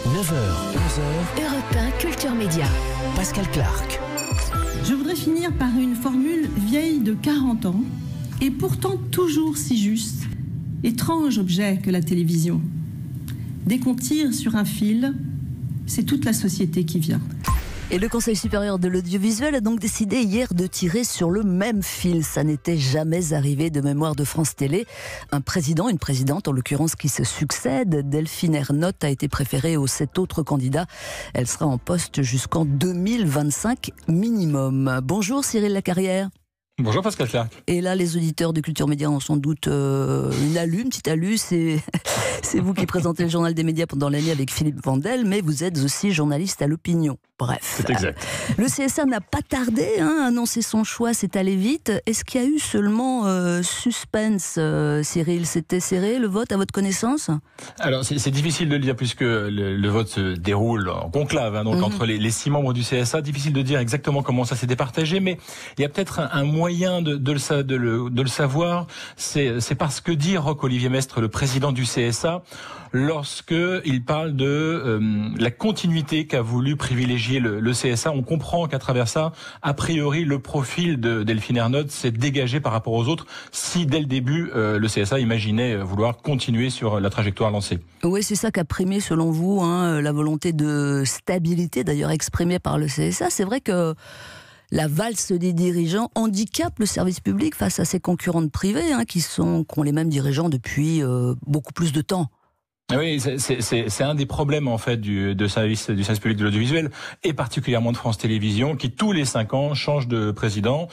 9h, 11h, Europe 1 Culture Média. Pascal Clark. Je voudrais finir par une formule vieille de 40 ans et pourtant toujours si juste. Étrange objet que la télévision. Dès qu'on tire sur un fil, c'est toute la société qui vient. Et le Conseil supérieur de l'audiovisuel a donc décidé hier de tirer sur le même fil. Ça n'était jamais arrivé de mémoire de France Télé. Un président, une présidente en l'occurrence qui se succèdent. Delphine Ernotte a été préférée aux 7 autres candidats. Elle sera en poste jusqu'en 2025 minimum. Bonjour Cyril Lacarrière. Bonjour Pascal Clark. Et là, les auditeurs de Culture Média ont sans doute une petite alu. C'est vous qui présentez le journal des médias pendant l'année avec Philippe Vandel, mais vous êtes aussi journaliste à l'opinion. Bref. C'est exact. Le CSA n'a pas tardé à annoncer son choix, c'est allé vite. Est-ce qu'il y a eu seulement suspense, Cyril? C'était serré le vote à votre connaissance? Alors c'est difficile de le dire puisque le vote se déroule en conclave, donc entre les 6 membres du CSA. Difficile de dire exactement comment ça s'est départagé, mais il y a peut-être un moyen de le savoir. C'est parce que dit Roch-Olivier Mestre, le président du CSA, lorsque il parle de la continuité qu'a voulu privilégier le CSA. On comprend qu'à travers ça, a priori, le profil de Delphine Ernotte s'est dégagé par rapport aux autres, si dès le début, le CSA imaginait vouloir continuer sur la trajectoire lancée. Oui, c'est ça qu'a primé, selon vous, la volonté de stabilité, d'ailleurs exprimée par le CSA. C'est vrai que la valse des dirigeants handicape le service public face à ses concurrentes privées, qui ont les mêmes dirigeants depuis beaucoup plus de temps. Oui, c'est un des problèmes en fait du service public de l'audiovisuel et particulièrement de France Télévisions qui tous les 5 ans change de président,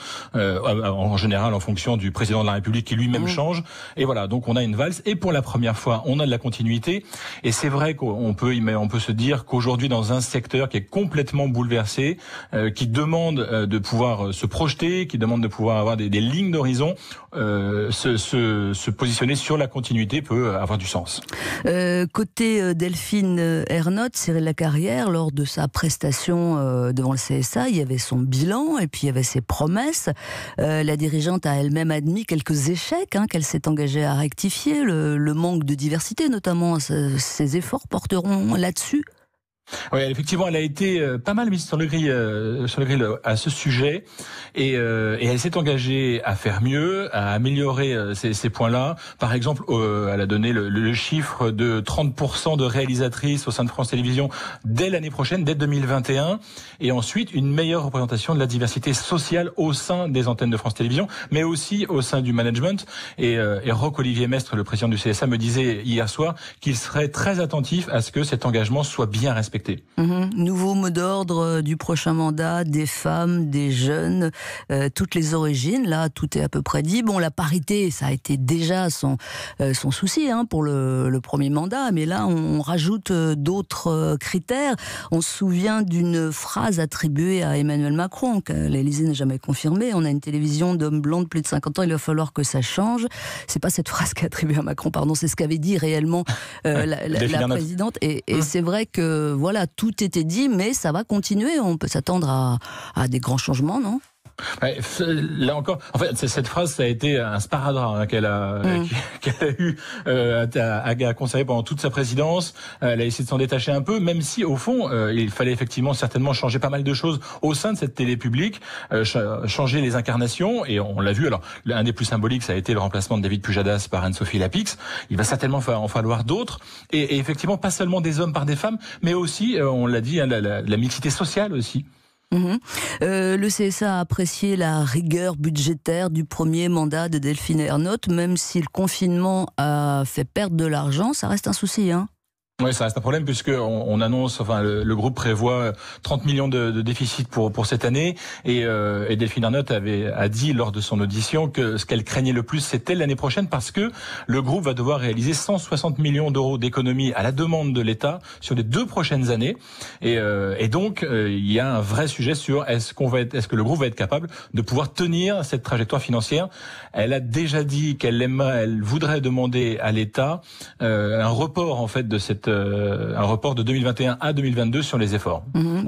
en général en fonction du président de la République qui lui-même change. Et voilà, donc on a une valse et pour la première fois on a de la continuité. Et c'est vrai qu'on peut se dire qu'aujourd'hui dans un secteur qui est complètement bouleversé, qui demande de pouvoir se projeter, qui demande de pouvoir avoir des lignes d'horizon, se positionner sur la continuité peut avoir du sens. Côté Delphine Ernotte, Cyril Lacarrière, lors de sa prestation devant le CSA, il y avait son bilan et puis il y avait ses promesses. La dirigeante a elle-même admis quelques échecs qu'elle s'est engagée à rectifier. Le manque de diversité, notamment, ses efforts porteront là-dessus. Oui, effectivement, elle a été pas mal mise sur le grill à ce sujet, et elle s'est engagée à faire mieux, à améliorer ces points-là. Par exemple, elle a donné le chiffre de 30% de réalisatrices au sein de France Télévisions dès l'année prochaine, dès 2021, et ensuite une meilleure représentation de la diversité sociale au sein des antennes de France Télévisions, mais aussi au sein du management. Et Roch-Olivier Mestre, le président du CSA, me disait hier soir qu'il serait très attentif à ce que cet engagement soit bien respecté. Nouveau mot d'ordre du prochain mandat, des femmes, des jeunes, toutes les origines, là tout est à peu près dit. Bon, la parité, ça a été déjà son souci pour le premier mandat, mais là on rajoute d'autres critères. On se souvient d'une phrase attribuée à Emmanuel Macron, que l'Élysée n'a jamais confirmée. On a une télévision d'hommes blancs de plus de 50 ans, il va falloir que ça change. C'est pas cette phrase qu'a attribuée à Macron, pardon, c'est ce qu'avait dit réellement la présidente. Et c'est vrai que voilà, tout était dit, mais ça va continuer. On peut s'attendre à des grands changements, non ? Ouais, là encore, en fait, cette phrase, ça a été un sparadrap qu'elle a eu à conserver pendant toute sa présidence. Elle a essayé de s'en détacher un peu, même si au fond, il fallait effectivement certainement changer pas mal de choses au sein de cette télé publique, changer les incarnations, et on l'a vu. Alors, un des plus symboliques, ça a été le remplacement de David Pujadas par Anne-Sophie Lapix. Il va certainement en falloir d'autres, et effectivement pas seulement des hommes par des femmes, mais aussi, on l'a dit, la mixité sociale aussi. Le CSA a apprécié la rigueur budgétaire du premier mandat de Delphine Ernotte, même si le confinement a fait perdre de l'argent, ça reste un souci, Oui, ça reste un problème puisque on annonce, le groupe prévoit 30 millions de déficit pour cette année, et Delphine Ernotte a dit lors de son audition que ce qu'elle craignait le plus, c'était l'année prochaine, parce que le groupe va devoir réaliser 160 millions d'euros d'économies à la demande de l'État sur les 2 prochaines années, et donc il y a un vrai sujet sur est-ce que le groupe va être capable de pouvoir tenir cette trajectoire financière. Elle a déjà dit elle voudrait demander à l'État un report en fait de un report de 2021 à 2022 sur les efforts.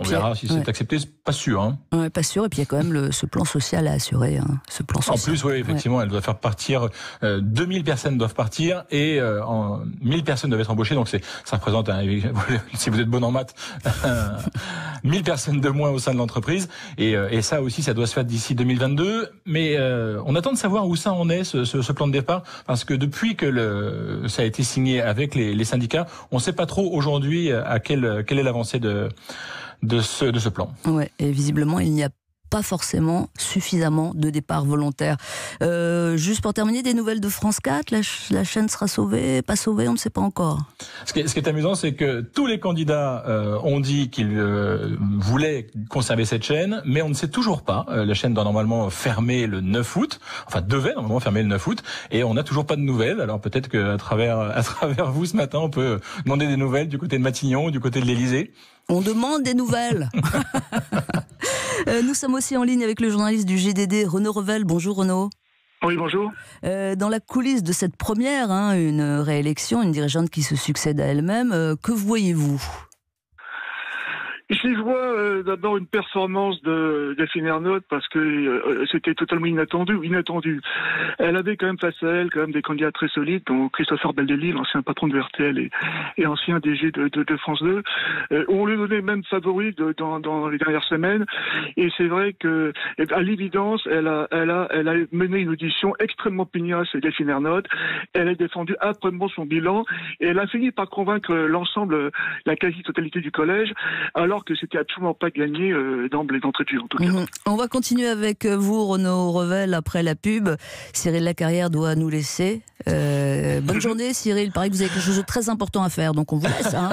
puis, verra si c'est accepté, c'est pas sûr. Hein. Ouais, pas sûr, et puis il y a quand même ce plan social à assurer. Hein, ce plan social. En plus, oui, effectivement, elle doit faire partir, 2000 personnes doivent partir, et 1000 personnes doivent être embauchées, donc ça représente, si vous êtes bon en maths, 1000 personnes de moins au sein de l'entreprise, et ça aussi, ça doit se faire d'ici 2022, mais on attend de savoir où ça en est, ce plan de départ, parce que depuis que ça a été signé avec les syndicats, on ne sait pas trop aujourd'hui quelle est l'avancée de ce plan. Ouais, et visiblement, il n'y a pas forcément suffisamment de départs volontaires. Juste pour terminer, des nouvelles de France 4, la chaîne sera sauvée, pas sauvée, on ne sait pas encore. Ce qui est amusant, c'est que tous les candidats ont dit qu'ils voulaient conserver cette chaîne, mais on ne sait toujours pas. La chaîne doit normalement fermer le 9 août, enfin devait normalement fermer le 9 août, et on n'a toujours pas de nouvelles. Alors peut-être qu'à travers vous ce matin, on peut demander des nouvelles du côté de Matignon ou du côté de l'Élysée. On demande des nouvelles. Nous sommes aussi en ligne avec le journaliste du JDD, Renaud Revel. Bonjour Renaud. Oui, bonjour. Dans la coulisse de cette première, une réélection, une dirigeante qui se succède à elle-même, que voyez-vous ? Ici, je vois d'abord une performance de Delphine Ernotte parce que c'était totalement inattendu. Elle avait quand même face à elle des candidats très solides, dont Christopher Belldelis, l'ancien patron de RTL et ancien DG de France 2. On lui donnait même favori dans les dernières semaines. Et c'est vrai que, à l'évidence, elle a mené une audition extrêmement pugnace, Delphine Ernotte. Elle a défendu âprement son bilan et elle a fini par convaincre l'ensemble, la quasi-totalité du collège, alors que c'était absolument pas gagné d'emblée d'entrée de jeu en tout cas. On va continuer avec vous, Renaud Revel, après la pub. Cyril Lacarrière doit nous laisser. Bonne journée, Cyril. Il paraît que vous avez quelque chose de très important à faire, donc on vous laisse. Hein.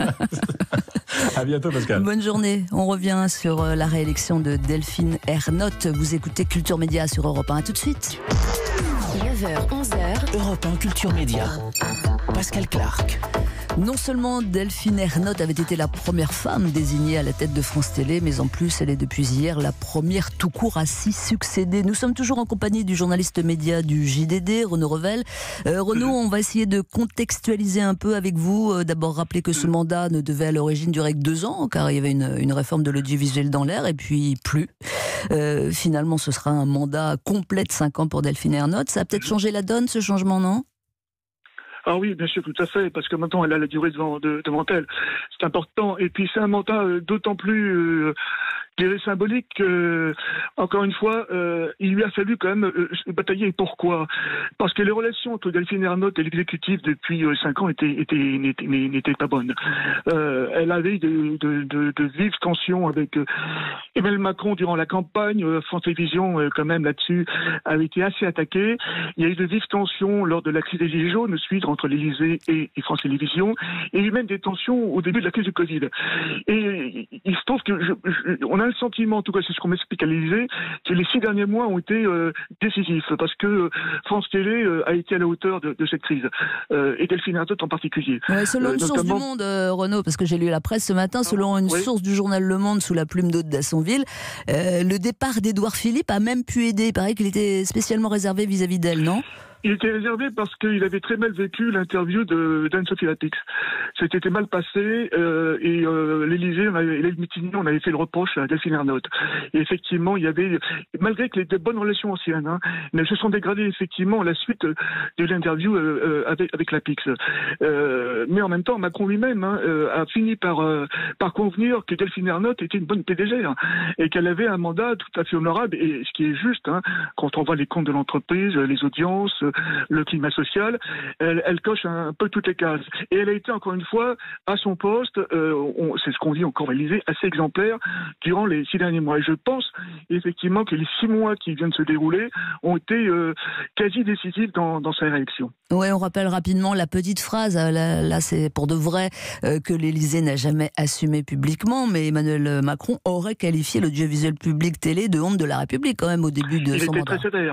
À bientôt, Pascal. Bonne journée. On revient sur la réélection de Delphine Ernotte. Vous écoutez Culture Média sur Europe 1. À tout de suite. 9h, 11h. Europe 1 Culture Média. Pascal Clark. Non seulement Delphine Ernotte avait été la première femme désignée à la tête de France Télé, mais en plus elle est depuis hier la première tout court à s'y succéder. Nous sommes toujours en compagnie du journaliste média du JDD, Renaud Revel. Renaud, on va essayer de contextualiser un peu avec vous. D'abord rappeler que ce mandat ne devait à l'origine durer que 2 ans, car il y avait une réforme de l'audiovisuel dans l'air, et puis plus. Finalement, ce sera un mandat complet de 5 ans pour Delphine Ernotte. Ça a peut-être changé la donne, ce changement, non ? Ah oui, bien sûr, tout à fait, parce que maintenant elle a la durée devant elle. C'est important. Et puis c'est un mandat d'autant plus symbolique. Encore une fois, il lui a fallu quand même batailler. Pourquoi ? Parce que les relations entre Delphine Ernotte et l'exécutif depuis 5 ans n'étaient pas bonnes. Elle avait de vives tensions avec Emmanuel Macron durant la campagne. France Télévisions, quand même, là-dessus, avait été assez attaquée. Il y a eu de vives tensions lors de la crise des Gilets jaunes, suite entre l'Élysée et France Télévisions. Il y a eu même des tensions au début de la crise du Covid. Et il se trouve que on a le sentiment, en tout cas c'est ce qu'on m'explique à l'Élysée, que les 6 derniers mois ont été décisifs, parce que France Télé a été à la hauteur de cette crise, et Delphine Ernotte en particulier. Ouais, selon une source du Monde, Renaud, parce que j'ai lu la presse ce matin, selon une source du journal Le Monde sous la plume d'Aude Dassonville, le départ d'Édouard Philippe a même pu aider. Il paraît qu'il était spécialement réservé vis-à-vis d'elle, non ? Il était réservé parce qu'il avait très mal vécu l'interview d'Anne-Sophie Lapix. C'était mal passé, et l'Élysée, et les Matignon, on avait fait le reproche à Delphine Ernotte. Et effectivement, il y avait, malgré que les de bonnes relations anciennes, mais elles se sont dégradées effectivement à la suite de l'interview avec Lapix. Mais en même temps, Macron lui-même a fini par convenir que Delphine Ernotte était une bonne PDG, et qu'elle avait un mandat tout à fait honorable, et ce qui est juste, quand on voit les comptes de l'entreprise, les audiences, le climat social, elle coche un peu toutes les cases. Et elle a été encore une fois à son poste, c'est ce qu'on dit encore à l'Élysée, assez exemplaire durant les 6 derniers mois. Et je pense effectivement que les 6 mois qui viennent de se dérouler ont été quasi décisifs dans sa réélection. Oui, on rappelle rapidement la petite phrase, là c'est pour de vrai, que l'Élysée n'a jamais assumé publiquement, mais Emmanuel Macron aurait qualifié l'audiovisuel public télé de honte de la République quand même au début de son mandat. Il était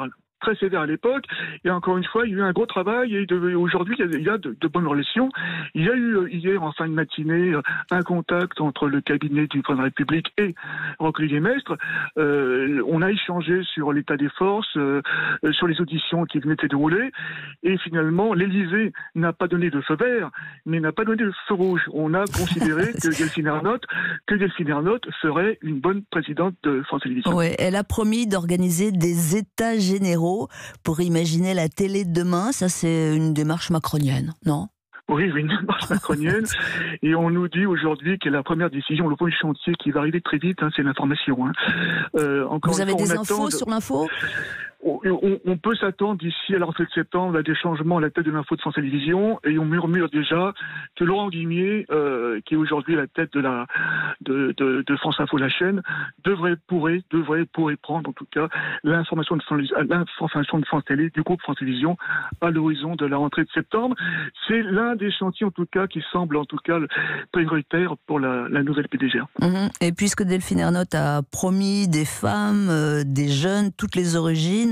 très sévère à l'époque. Et encore une fois, il y a eu un gros travail et aujourd'hui, il y a de bonnes relations. Il y a eu hier, en fin de matinée, un contact entre le cabinet du président de la République et Roch-Olivier Maistre. On a échangé sur l'état des forces, sur les auditions qui venaient de se dérouler. Et finalement, l'Élysée n'a pas donné de feu vert, mais n'a pas donné de feu rouge. On a considéré que Delphine Ernotte serait une bonne présidente de France Télévisions. Oui, elle a promis d'organiser des états généraux pour imaginer la télé de demain. Ça, c'est une démarche macronienne, non ? Oui, une démarche macronienne. Et on nous dit aujourd'hui que la première décision, le premier chantier qui va arriver très vite, c'est l'information. Vous avez des infos sur l'info ? On peut s'attendre d'ici à la rentrée de septembre à des changements à la tête de l'info de France Télévisions, et on murmure déjà que Laurent Guimier, qui est aujourd'hui à la tête de France Info, la chaîne, pourrait prendre en tout cas l'information de France Télé, du groupe France Télévisions, à l'horizon de la rentrée de septembre. C'est l'un des chantiers en tout cas qui semble en tout cas prioritaire pour la nouvelle PDGA. Et puisque Delphine Ernotte a promis des femmes, des jeunes, toutes les origines,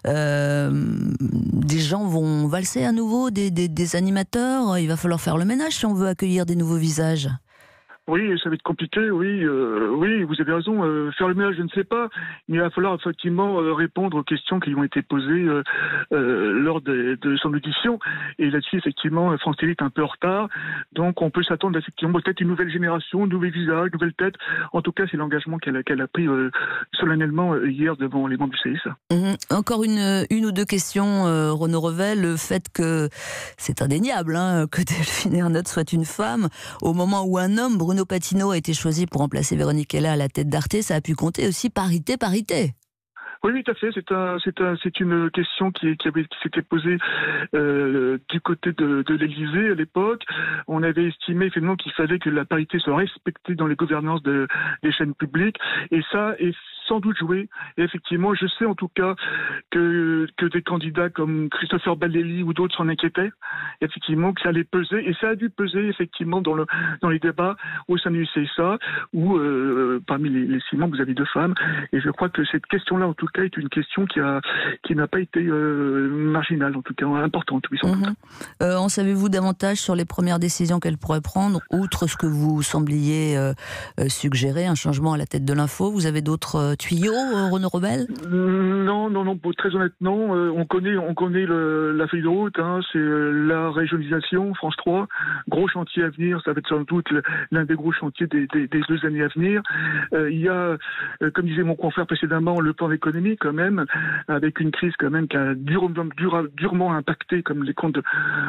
des gens vont valser à nouveau, des animateurs. Il va falloir faire le ménage si on veut accueillir des nouveaux visages. Oui, ça va être compliqué, oui, vous avez raison. Faire le ménage, je ne sais pas, mais il va falloir effectivement répondre aux questions qui ont été posées lors de son audition. Et là-dessus, effectivement, France Télé est un peu en retard. Donc, on peut s'attendre effectivement peut-être une nouvelle génération, de nouveaux visages, de nouvelles têtes. En tout cas, c'est l'engagement qu'elle a pris solennellement hier devant les membres du CSA. Encore une ou deux questions, Renaud Revel. Le fait que c'est indéniable que Delphine Ernotte soit une femme, au moment où un homme, Bruno Patino, a été choisi pour remplacer Véronique Hella à la tête d'Arte, ça a pu compter aussi parité. Oui, tout à fait. C'est une question qui s'était posée du côté de l'Élysée à l'époque. On avait estimé finalement qu'il fallait que la parité soit respectée dans les gouvernances des chaînes publiques, et ça est sans doute joué. Et effectivement, je sais en tout cas que des candidats comme Christopher Bellelli ou d'autres s'en inquiétaient. Effectivement, que ça allait peser, et ça a dû peser effectivement dans les débats au sein du CSA, où parmi les 6 membres, vous avez 2 femmes. Et je crois que cette question-là, en tout cas, est une question qui n'a pas été marginale, en tout cas importante. Oui, sans doute. En savez-vous davantage sur les premières décisions qu'elle pourrait prendre, outre ce que vous sembliez suggérer, un changement à la tête de l'info? Vous avez d'autres tuyaux, Renaud Revel? Non, très honnêtement, on connaît la feuille de route, c'est la régionalisation, France 3, gros chantier à venir, ça va être sans doute l'un des gros chantiers des 2 années à venir. Il y a, comme disait mon confrère précédemment, le plan d'économie quand même, avec une crise quand même qui a durement impacté comme les comptes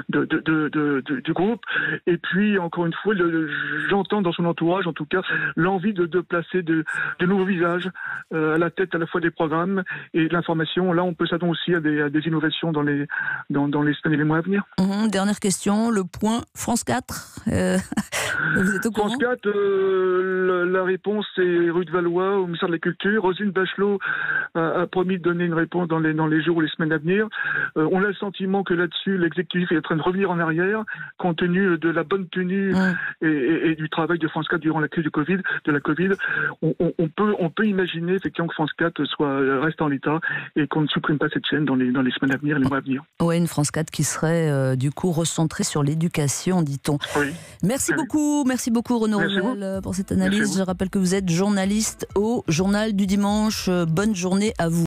du groupe. Et puis, encore une fois, j'entends dans son entourage, en tout cas, l'envie de placer de nouveaux visages à la tête à la fois des programmes et de l'information. Là, on peut s'attendre aussi à des innovations dans les semaines et les mois à venir. Dernière question, le point France 4. Vous êtes au courant? France 4, la réponse est rue de Valois au ministère de la Culture. Roselyne Bachelot a promis de donner une réponse dans les jours ou les semaines à venir. On a le sentiment que là-dessus, l'exécutif est en train de revenir en arrière, compte tenu de la bonne tenue et du travail de France 4 durant la crise de la Covid. On peut imaginer effectivement que France 4 reste en l'état et qu'on ne supprime pas cette chaîne dans les semaines à venir, les mois à venir. Oui, une France 4 qui serait du coup recentrée sur l'éducation, dit-on. Oui. Merci beaucoup Renaud Revel pour cette analyse. Je rappelle que vous êtes journaliste au Journal du Dimanche. Bonne journée à vous.